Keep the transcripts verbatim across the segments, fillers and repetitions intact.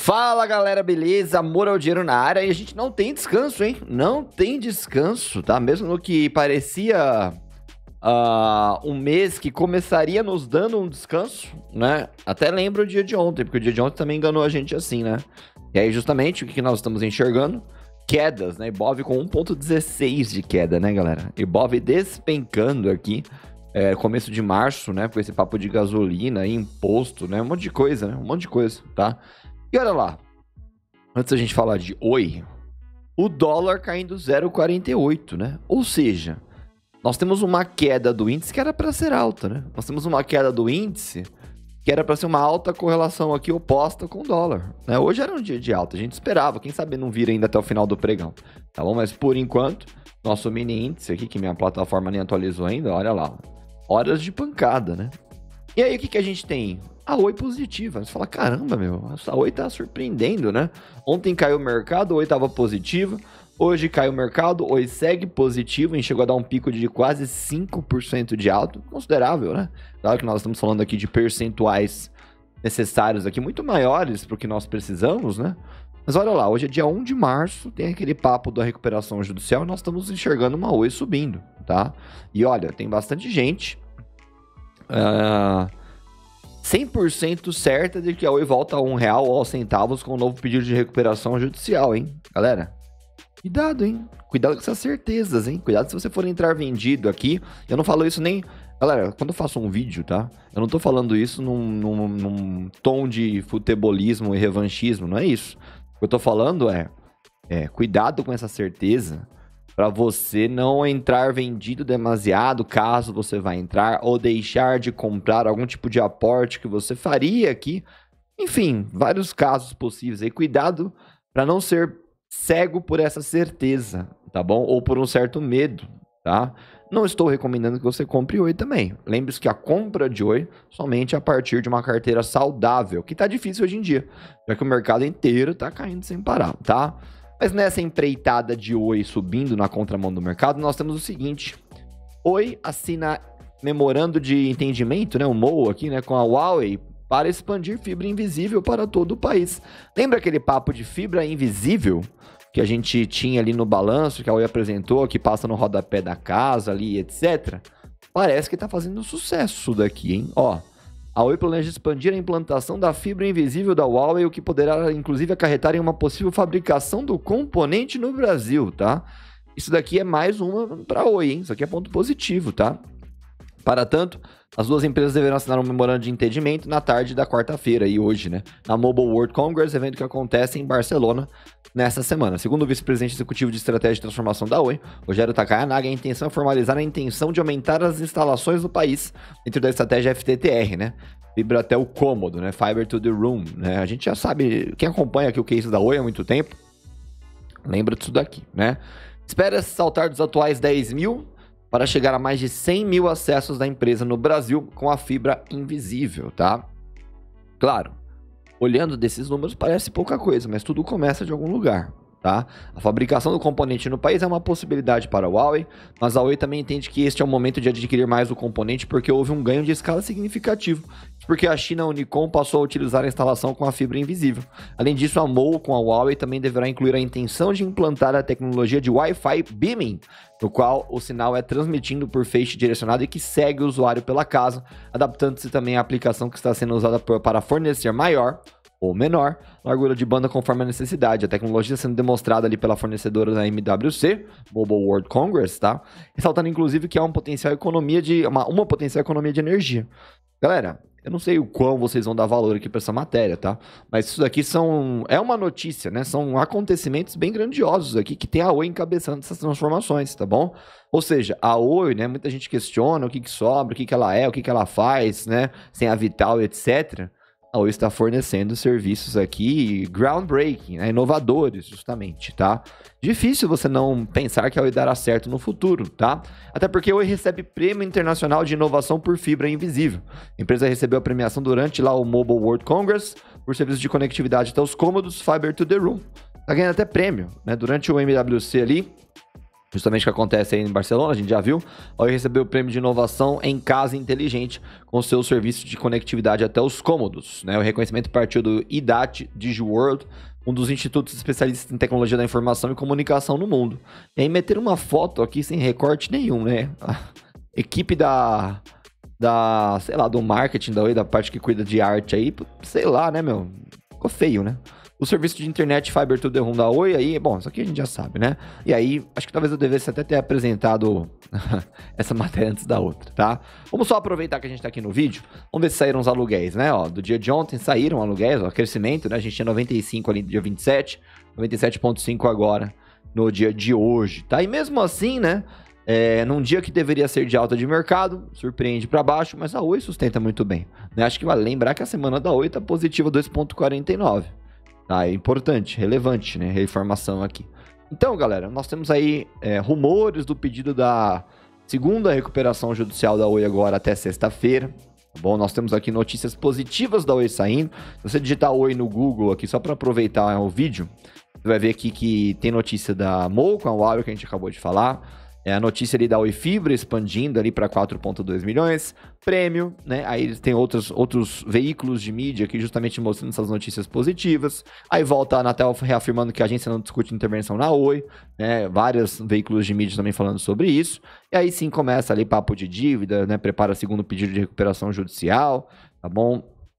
Fala galera, beleza? Amor ao dinheiro na área e a gente não tem descanso, hein? Não tem descanso, tá? Mesmo no que parecia uh, um mês que começaria nos dando um descanso, né? Até lembro o dia de ontem, porque o dia de ontem também enganou a gente assim, né? E aí justamente o que nós estamos enxergando? Quedas, né? Ibov com um ponto dezesseis de queda, né galera? Ibov despencando aqui. É, começo de março, né? Com esse papo de gasolina, imposto, né? Um monte de coisa, né? Um monte de coisa, tá? E olha lá, antes da gente falar de oi, o dólar caindo zero vírgula quarenta e oito, né? Ou seja, nós temos uma queda do índice que era para ser alta, né? Nós temos uma queda do índice que era para ser uma alta correlação aqui oposta com o dólar, né? Hoje era um dia de alta, a gente esperava, quem sabe não vira ainda até o final do pregão, tá bom? Mas por enquanto, nosso mini índice aqui, que minha plataforma nem atualizou ainda, olha lá, horas de pancada, né? E aí o que, que a gente tem? A Oi positiva. Você fala, caramba, meu, essa Oi tá surpreendendo, né? Ontem caiu o mercado, Oi tava positiva. Hoje caiu o mercado, Oi segue positivo, e chegou a dar um pico de quase cinco por cento de alto, considerável, né? Claro que nós estamos falando aqui de percentuais necessários aqui, muito maiores para o que nós precisamos, né? Mas olha lá, hoje é dia um de março, tem aquele papo da recuperação judicial e nós estamos enxergando uma Oi subindo, tá? E olha, tem bastante gente uh, cem por cento certa de que a Oi volta a um real ou aos centavos com um novo pedido de recuperação judicial, hein? Galera, cuidado, hein? Cuidado com essas certezas, hein? Cuidado se você for entrar vendido aqui. Eu não falo isso nem... Galera, quando eu faço um vídeo, tá? Eu não tô falando isso num, num, num tom de futebolismo e revanchismo, não é isso. O que eu tô falando é, é cuidado com essa certeza para você não entrar vendido demasiado, caso você vá entrar, ou deixar de comprar algum tipo de aporte que você faria aqui. Enfim, vários casos possíveis aí. Cuidado para não ser cego por essa certeza, tá bom? Ou por um certo medo, tá? Não estou recomendando que você compre Oi também. Lembre-se que a compra de Oi somente a partir de uma carteira saudável, que tá difícil hoje em dia, já que o mercado inteiro tá caindo sem parar, tá? Mas nessa empreitada de Oi subindo na contramão do mercado, nós temos o seguinte. Oi assina memorando de entendimento, né, o M O U aqui, né, com a Huawei, para expandir fibra invisível para todo o país. Lembra aquele papo de fibra invisível que a gente tinha ali no balanço, que a Oi apresentou, que passa no rodapé da casa ali, etcétera? Parece que tá fazendo sucesso daqui, hein? Ó, a Oi planeja expandir a implantação da fibra invisível da Huawei, o que poderá, inclusive, acarretar em uma possível fabricação do componente no Brasil, tá? Isso daqui é mais uma para Oi, hein? Isso aqui é ponto positivo, tá? Para tanto, as duas empresas deverão assinar um memorando de entendimento na tarde da quarta-feira, e hoje, né? Na Mobile World Congress, evento que acontece em Barcelona nessa semana. Segundo o vice-presidente executivo de estratégia de transformação da Oi, Rogério Takayanaga, a intenção é formalizar a intenção de aumentar as instalações do país dentro da estratégia F T T R, né? Fibra até o cômodo, né? Fiber to the room, né? A gente já sabe, quem acompanha aqui o case da Oi há muito tempo, lembra disso daqui, né? Espera-se saltar dos atuais dez mil para chegar a mais de cem mil acessos da empresa no Brasil com a fibra invisível, tá? Claro, olhando desses números parece pouca coisa, mas tudo começa de algum lugar, tá? A fabricação do componente no país é uma possibilidade para a Huawei, mas a Oi também entende que este é o momento de adquirir mais o componente porque houve um ganho de escala significativo, porque a China Unicom passou a utilizar a instalação com a fibra invisível. Além disso, a M O U com a Huawei também deverá incluir a intenção de implantar a tecnologia de Wi-Fi Beaming, no qual o sinal é transmitido por feixe direcionado e que segue o usuário pela casa, adaptando-se também à aplicação que está sendo usada para fornecer maior ou menor largura de banda conforme a necessidade. A tecnologia sendo demonstrada ali pela fornecedora da M W C, Mobile World Congress, tá? Ressaltando inclusive que há um potencial economia de uma, uma potencial economia de energia. Galera, eu não sei o quão vocês vão dar valor aqui para essa matéria, tá? Mas isso daqui são, é uma notícia, né? São acontecimentos bem grandiosos aqui que tem a Oi encabeçando essas transformações, tá bom? Ou seja, a Oi, né? Muita gente questiona o que que sobra, o que que ela é, o que que ela faz, né? Sem a Vital, etcétera. A Oi está fornecendo serviços aqui groundbreaking, né? Inovadores, justamente, tá? Difícil você não pensar que a Oi dará certo no futuro, tá? Até porque a Oi recebe Prêmio Internacional de Inovação por Fibra Invisível. A empresa recebeu a premiação durante lá o Mobile World Congress por serviços de conectividade até os cômodos Fiber to the Room. Tá ganhando até prêmio, né? Durante o M W C ali, Justamente o que acontece aí em Barcelona, a gente já viu. A Oi recebeu o prêmio de inovação em casa inteligente com seu serviço de conectividade até os cômodos, né? O reconhecimento partiu do I D A T DigiWorld, um dos institutos especialistas em tecnologia da informação e comunicação no mundo. E aí meteram uma foto aqui sem recorte nenhum, né? A equipe da, da, sei lá, do marketing da Oi, da parte que cuida de arte aí, sei lá, né, meu? Ficou feio, né? O serviço de internet Fiber to the Home da Oi, aí, bom, isso aqui a gente já sabe, né? E aí, acho que talvez eu devesse até ter apresentado essa matéria antes da outra, tá? Vamos só aproveitar que a gente tá aqui no vídeo. Vamos ver se saíram os aluguéis, né? Ó, do dia de ontem saíram aluguéis, ó, crescimento, né? A gente tinha noventa e cinco ali no dia vinte e sete, noventa e sete vírgula cinco agora no dia de hoje, tá? E mesmo assim, né? É, num dia que deveria ser de alta de mercado, surpreende para baixo, mas a Oi sustenta muito bem, né? Acho que vale lembrar que a semana da Oi tá positiva dois vírgula quarenta e nove. Tá, é importante, relevante, né? Reformação aqui. Então, galera, nós temos aí é, rumores do pedido da segunda recuperação judicial da Oi agora até sexta-feira. Tá bom? Nós temos aqui notícias positivas da Oi saindo. Se você digitar Oi no Google aqui, só para aproveitar o vídeo, você vai ver aqui que tem notícia da Mou com a Huawei que a gente acabou de falar. É a notícia ali da Oi Fibra expandindo ali para quatro vírgula dois milhões. Prêmio, né? Aí eles têm outros, outros veículos de mídia aqui justamente mostrando essas notícias positivas. Aí volta a Anatel reafirmando que a agência não discute intervenção na Oi, né? Vários veículos de mídia também falando sobre isso. E aí sim começa ali papo de dívida, né? Prepara segundo pedido de recuperação judicial, tá bom?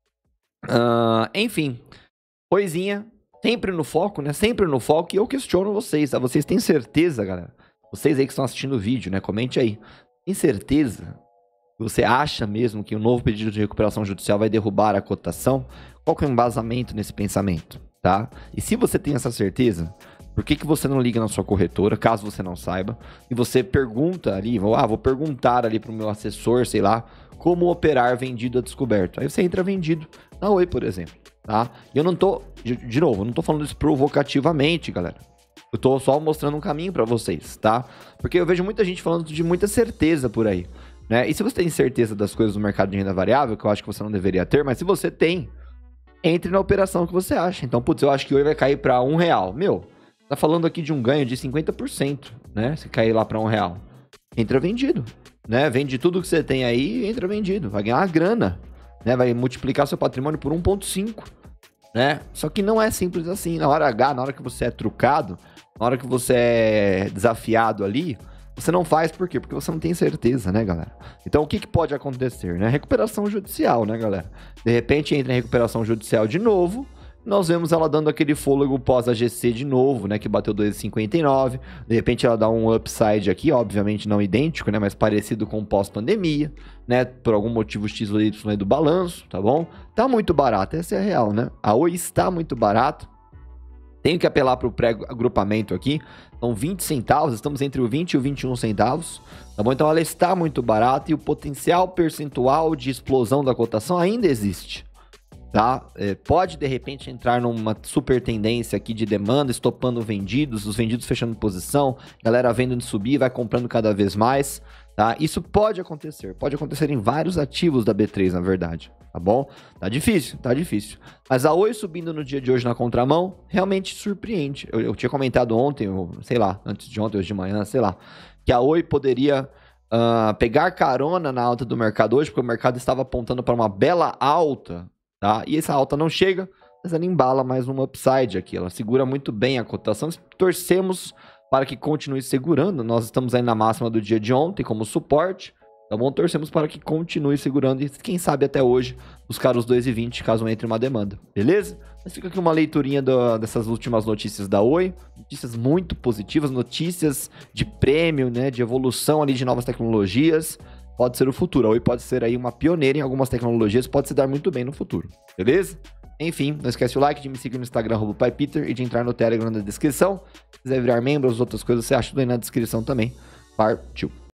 Uh, enfim, coisinha, sempre no foco, né? Sempre no foco. E eu questiono vocês, tá? Vocês têm certeza, galera? Vocês aí que estão assistindo o vídeo, né? Comente aí. Tem certeza? Você acha mesmo que o novo pedido de recuperação judicial vai derrubar a cotação? Qual que é o embasamento nesse pensamento, tá? E se você tem essa certeza, por que que você não liga na sua corretora, caso você não saiba, e você pergunta ali, ah, vou perguntar ali para o meu assessor, sei lá, como operar vendido a descoberto. Aí você entra vendido na Oi, por exemplo, tá? E eu não tô, de, de novo, eu não tô falando isso provocativamente, galera. Eu tô só mostrando um caminho pra vocês, tá? Porque eu vejo muita gente falando de muita certeza por aí, né? E se você tem certeza das coisas do mercado de renda variável, que eu acho que você não deveria ter, mas se você tem, entre na operação que você acha. Então, putz, eu acho que hoje vai cair pra um real. Meu, tá falando aqui de um ganho de cinquenta por cento, né? Se cair lá pra um real. Entra vendido, né? Vende tudo que você tem aí e entra vendido. Vai ganhar uma grana, né? Vai multiplicar seu patrimônio por um vírgula cinco, né? Só que não é simples assim. Na hora H, na hora que você é trucado, na hora que você é desafiado ali, você não faz por quê? Porque você não tem certeza, né, galera? Então, o que, que pode acontecer, né? Recuperação judicial, né, galera? De repente, entra em recuperação judicial de novo, nós vemos ela dando aquele fôlego pós-A G C de novo, né, que bateu dois vírgula cinquenta e nove. De repente, ela dá um upside aqui, obviamente não idêntico, né, mas parecido com o pós-pandemia, né, por algum motivo X ou Y aí do balanço, tá bom? Tá muito barato, essa é a real, né? A Oi está muito barato. Tenho que apelar para o pré-agrupamento aqui. São vinte centavos, estamos entre o vinte e o vinte e um centavos, tá bom? Então ela está muito barata e o potencial percentual de explosão da cotação ainda existe, tá? É, pode de repente entrar numa super tendência aqui de demanda, estopando vendidos, os vendidos fechando posição, galera vendo de subir, vai comprando cada vez mais, tá? Isso pode acontecer, pode acontecer em vários ativos da B três, na verdade. Tá bom? Tá difícil, tá difícil. Mas a Oi subindo no dia de hoje na contramão, realmente surpreende. Eu, eu tinha comentado ontem, ou, sei lá, antes de ontem, hoje de manhã, sei lá, que a Oi poderia uh, pegar carona na alta do mercado hoje, porque o mercado estava apontando para uma bela alta, tá? E essa alta não chega, mas ela embala mais um upside aqui. Ela segura muito bem a cotação. Torcemos para que continue segurando. Nós estamos aí na máxima do dia de ontem como suporte. Tá bom? Torcemos para que continue segurando e quem sabe até hoje buscar os dois e vinte caso entre uma demanda, beleza? Mas fica aqui uma leiturinha do, dessas últimas notícias da Oi, notícias muito positivas, notícias de prêmio, né, de evolução ali de novas tecnologias, pode ser o futuro. A Oi pode ser aí uma pioneira em algumas tecnologias, pode se dar muito bem no futuro, beleza? Enfim, não esquece o like, de me seguir no Instagram, arroba Pai Peter, e de entrar no Telegram na descrição. Se quiser virar membro, as outras coisas você acha tudo aí na descrição também. Partiu!